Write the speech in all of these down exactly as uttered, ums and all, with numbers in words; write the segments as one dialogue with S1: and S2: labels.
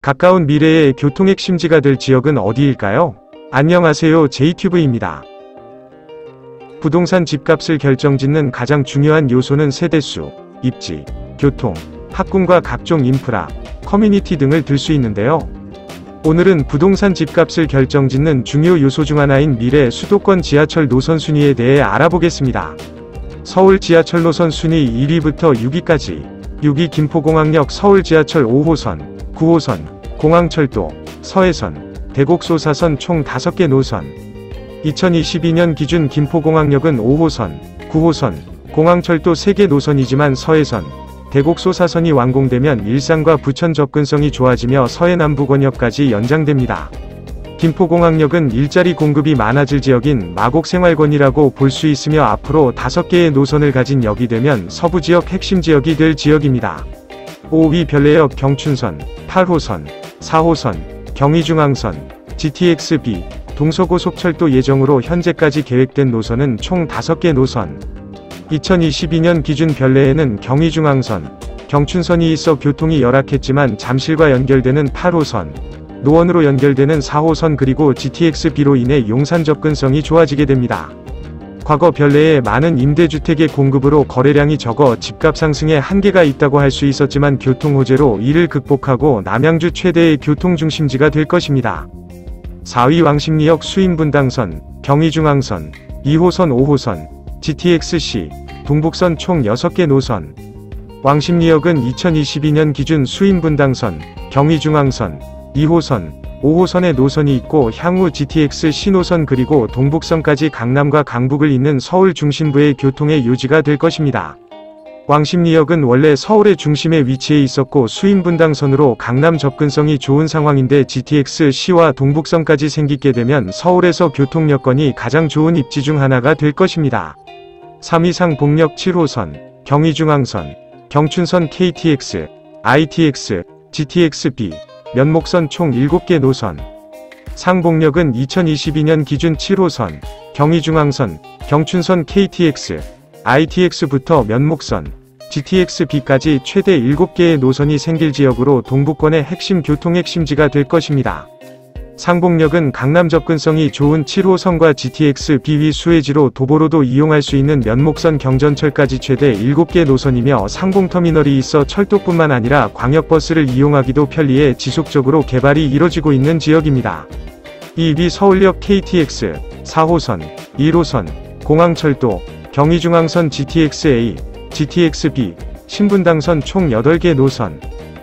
S1: 가까운 미래의 교통 핵심지가 될 지역은 어디일까요? 안녕하세요, 제이튜브입니다. 부동산 집값을 결정짓는 가장 중요한 요소는 세대수, 입지, 교통, 학군과 각종 인프라, 커뮤니티 등을 들 수 있는데요. 오늘은 부동산 집값을 결정짓는 중요 요소 중 하나인 미래 수도권 지하철 노선 순위에 대해 알아보겠습니다. 서울 지하철 노선 순위 일 위부터 육 위까지. 육 위 김포공항역 서울 지하철 오 호선, 구 호선, 공항철도, 서해선, 대곡소사선 총 다섯 개 노선. 이천이십이 년 기준 김포공항역은 오 호선, 구 호선, 공항철도 세 개 노선이지만 서해선, 대곡소사선이 완공되면 일산과 부천 접근성이 좋아지며 서해남부권역까지 연장됩니다. 김포공항역은 일자리 공급이 많아질 지역인 마곡생활권이라고 볼 수 있으며 앞으로 다섯 개의 노선을 가진 역이 되면 서부지역 핵심 지역이 될 지역입니다. 오 위 별내역 경춘선, 팔 호선, 사 호선, 경의중앙선, 지티엑스비, 동서고속철도 예정으로 현재까지 계획된 노선은 총 다섯 개 노선. 이천이십이 년 기준 별내에는 경의중앙선, 경춘선이 있어 교통이 열악했지만 잠실과 연결되는 팔 호선, 노원으로 연결되는 사 호선 그리고 지티엑스비로 인해 용산 접근성이 좋아지게 됩니다. 과거 별내에 많은 임대주택의 공급으로 거래량이 적어 집값 상승에 한계가 있다고 할 수 있었지만 교통 호재로 이를 극복하고 남양주 최대의 교통중심지가 될 것입니다. 사 위 왕십리역 수인분당선, 경의중앙선, 이 호선 오 호선, 지티엑스씨, 동북선 총 여섯 개 노선. 왕십리역은 이천이십이 년 기준 수인분당선, 경의중앙선, 이 호선, 오 호선의 노선이 있고 향후 지티엑스씨 노선 그리고 동북선까지 강남과 강북을 잇는 서울 중심부의 교통의 요지가 될 것입니다. 왕십리역은 원래 서울의 중심에 위치해 있었고 수인분당선으로 강남 접근성이 좋은 상황인데 지티엑스씨와 동북선까지 생기게 되면 서울에서 교통 여건이 가장 좋은 입지 중 하나가 될 것입니다. 삼 위 상봉역 칠 호선, 경의중앙선, 경춘선 케이티엑스, 아이티엑스, 지티엑스비, 면목선 총 일곱 개 노선. 상봉역은 이천이십이 년 기준 칠 호선, 경의중앙선, 경춘선 케이티엑스, 아이티엑스부터 면목선, 지티엑스비까지 최대 일곱 개의 노선이 생길 지역으로 동북권의 핵심 교통 핵심지가 될 것입니다. 상봉역은 강남 접근성이 좋은 칠 호선과 지티엑스비 위 수혜지로 도보로도 이용할 수 있는 면목선 경전철까지 최대 일곱 개 노선이며 상봉터미널이 있어 철도뿐만 아니라 광역버스를 이용하기도 편리해 지속적으로 개발이 이뤄지고 있는 지역입니다. 이 위 서울역 케이티엑스, 사 호선, 일 호선, 공항철도, 경의중앙선 지티엑스A, 지티엑스비, 신분당선 총 여덟 개 노선.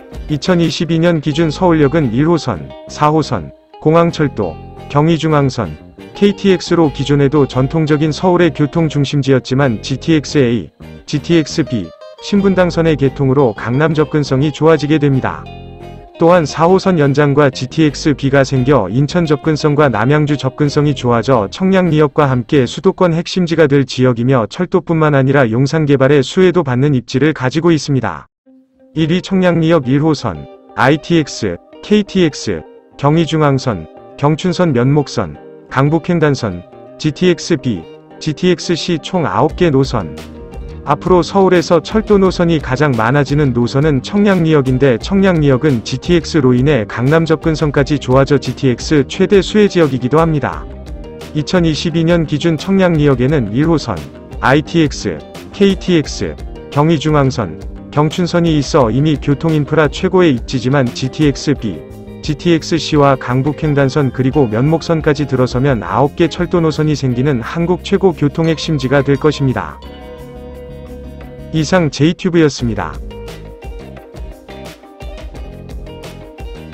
S1: 이천이십이 년 기준 서울역은 일 호선, 사 호선, 공항철도, 경의중앙선, 케이티엑스로 기존에도 전통적인 서울의 교통중심지였지만 지티엑스A, 지티엑스비, 신분당선의 개통으로 강남 접근성이 좋아지게 됩니다. 또한 사 호선 연장과 지티엑스비가 생겨 인천 접근성과 남양주 접근성이 좋아져 청량리역과 함께 수도권 핵심지가 될 지역이며 철도뿐만 아니라 용산 개발의 수혜도 받는 입지를 가지고 있습니다. 일 위 청량리역 일 호선, 아이티엑스, 케이티엑스, 경의중앙선, 경춘선 면목선, 강북횡단선, 지티엑스비, 지티엑스씨 총 아홉 개 노선. 앞으로 서울에서 철도 노선이 가장 많아지는 노선은 청량리역인데 청량리역은 지티엑스로 인해 강남 접근성까지 좋아져 지티엑스 최대 수혜지역이기도 합니다. 이천이십이 년 기준 청량리역에는 일 호선, 아이티엑스, 케이티엑스, 경의중앙선, 경춘선이 있어 이미 교통인프라 최고의 입지지만 지티엑스비, 지티엑스씨와 강북횡단선 그리고 면목선까지 들어서면 아홉 개 철도 노선이 생기는 한국 최고 교통 핵심지가 될 것입니다. 이상 제이튜브였습니다.